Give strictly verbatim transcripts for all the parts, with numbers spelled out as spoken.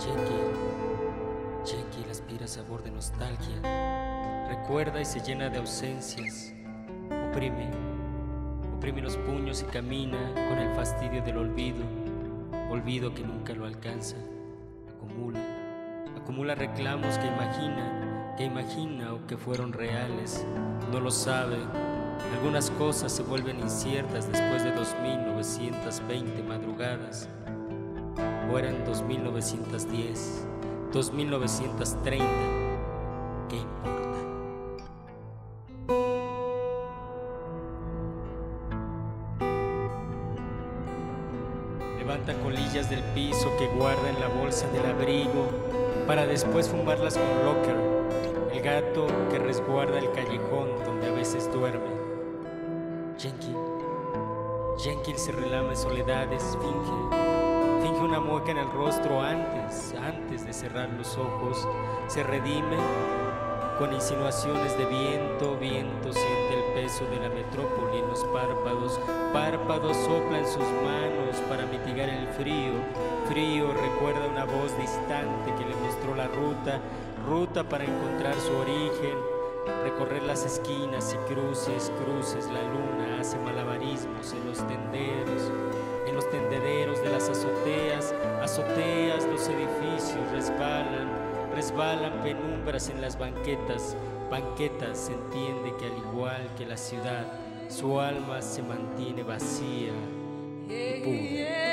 Jekyll, Jekyll aspira sabor de nostalgia, recuerda y se llena de ausencias, oprime, oprime los puños y camina con el fastidio del olvido, olvido que nunca lo alcanza, acumula, acumula reclamos que imagina, que imagina o que fueron reales, no lo sabe. Algunas cosas se vuelven inciertas después de dos mil novecientas veinte madrugadas, o eran dos mil novecientos diez, dos mil novecientos treinta, ¿qué importa? Levanta colillas del piso que guarda en la bolsa del abrigo para después fumarlas con Locker, el gato que resguarda el callejón donde a veces duerme. Jekyll, Jekyll se relame soledades, finge, finge una mueca en el rostro antes, antes de cerrar los ojos, se redime con insinuaciones de viento, viento siente el peso de la metrópoli en los párpados, párpados sopla en sus manos para mitigar el frío, frío recuerda una voz distante que le mostró la ruta, ruta para encontrar su origen. Recorrer las esquinas y cruces, cruces, la luna hace malabarismos en los tenderos, en los tendederos de las azoteas, azoteas, los edificios resbalan, resbalan penumbras en las banquetas, banquetas, se entiende que al igual que la ciudad, su alma se mantiene vacía y pura.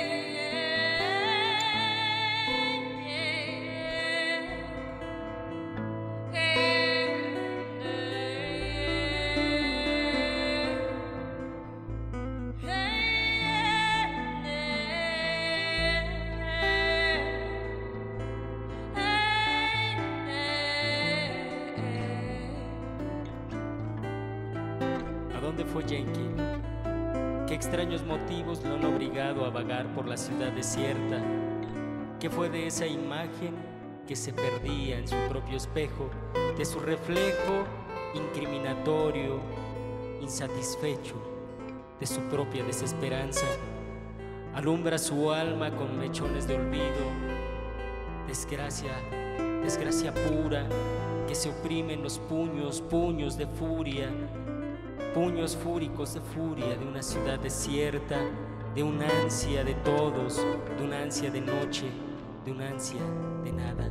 ¿A dónde fue Jekyll? ¿Qué extraños motivos lo han obligado a vagar por la ciudad desierta? ¿Qué fue de esa imagen que se perdía en su propio espejo, de su reflejo incriminatorio, insatisfecho, de su propia desesperanza? Alumbra su alma con mechones de olvido, desgracia, desgracia pura, que se oprime en los puños, puños de furia, puños fúricos de furia de una ciudad desierta, de una ansia de todos, de una ansia de noche, de una ansia de nada.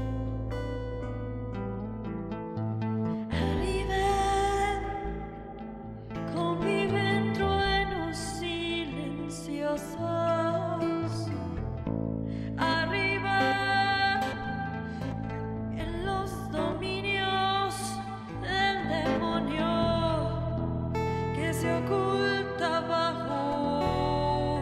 Arriba, conviven truenos silenciosos. Arriba, en los dominios del demonio que se oculta bajo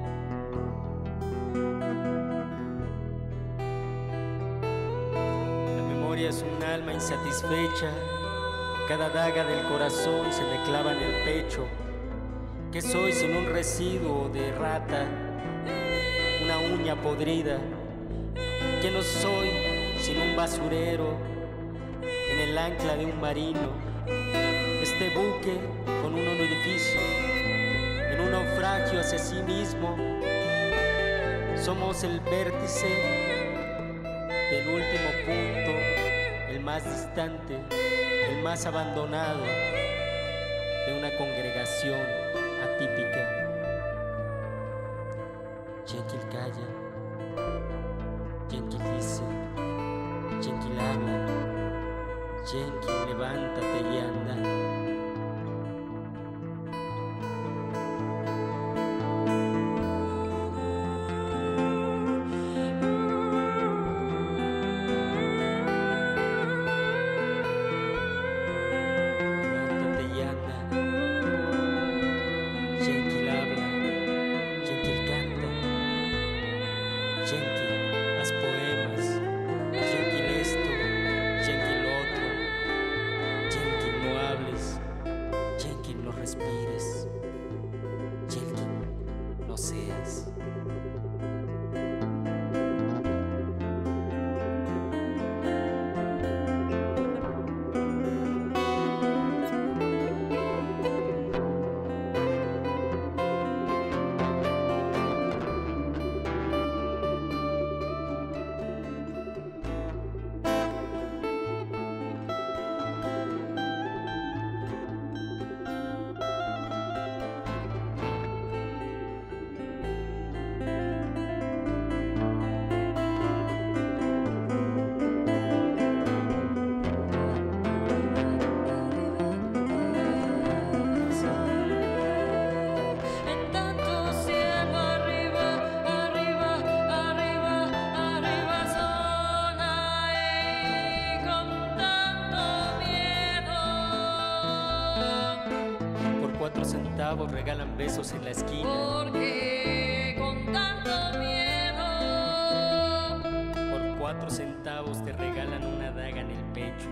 La memoria es un alma insatisfecha, cada daga del corazón se me clava en el pecho. ¿Qué soy sin un residuo de rata, una uña podrida? ¿Qué no soy sin un basurero en el ancla de un marino? Este buque con un orificio, en un naufragio hacia sí mismo, somos el vértice del último punto, el más distante, el más abandonado de una congregación atípica. Jekyll calla, Jekyll dice, Jekyll habla, Jekyll levántate y anda. Jekyll habla, Jekyll canta, Jekyll haz poemas, Jekyll esto, Jekyll otro, Jekyll no hables. centavos regalan besos en la esquina. Porque con tanto miedo, Por cuatro centavos te regalan una daga en el pecho.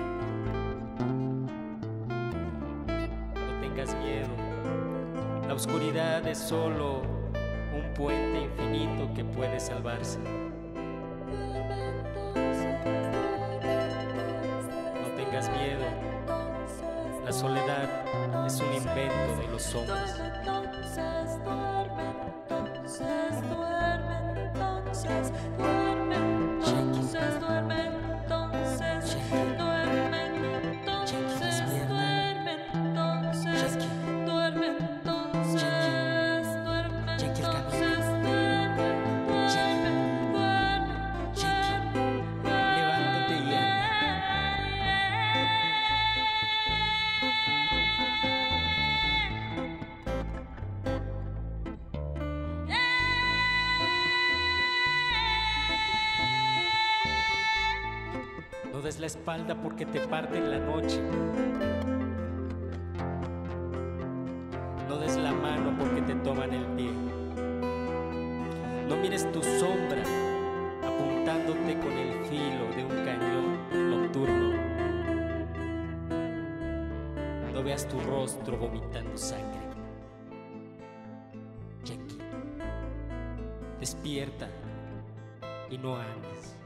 No tengas miedo, la oscuridad es solo un puente infinito que puede salvarse. No tengas miedo, la soledad es un invento de los hombres. entonces duerme, entonces duerme, entonces duerme, entonces duerme, entonces duerme, entonces duerme, entonces duerme, entonces duerme, entonces duerme, duerme, duerme, Levántate y anda. No des la espalda porque te parten la noche. No des la mano porque te toman el pie. No mires tu sombra apuntándote con el filo de un cañón nocturno. No veas tu rostro vomitando sangre. Jackie, despierta y no andes.